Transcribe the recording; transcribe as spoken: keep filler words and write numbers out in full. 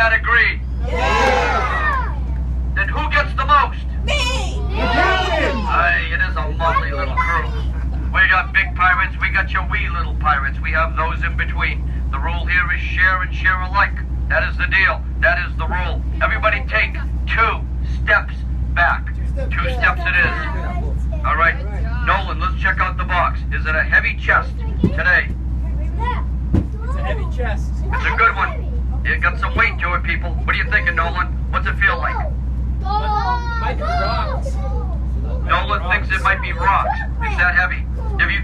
that agreed? Yeah. Then who gets the most? Me. Aye, it is a lovely little crew. We got big pirates, we got your wee little pirates, we have those in between. The rule here is share and share alike. That is the deal. That is the rule. Everybody take two steps back. Two steps it is. All right. Nolan, let's check out the box. Is it a heavy chest today? It's a heavy chest. It's a good one. You got some weight to it, people. What are you thinking, Nolan? What's it feel like? Might be rocks. Nolan thinks it might be rocks. It's that heavy. If you